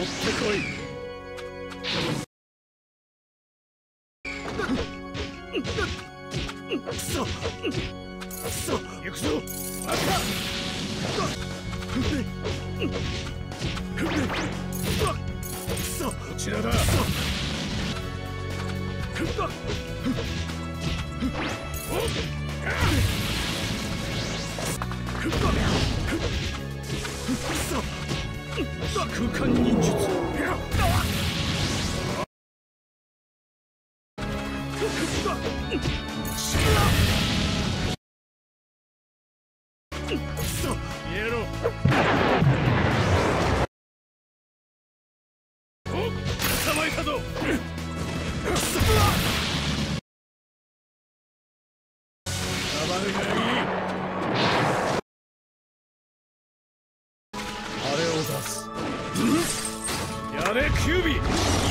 こい。くそくそ、行くぞ。あった。くそ、こちらだ。空間忍術。イエロー。捕まえたぞ。暴れがいい。あれを出す。やれキュービー。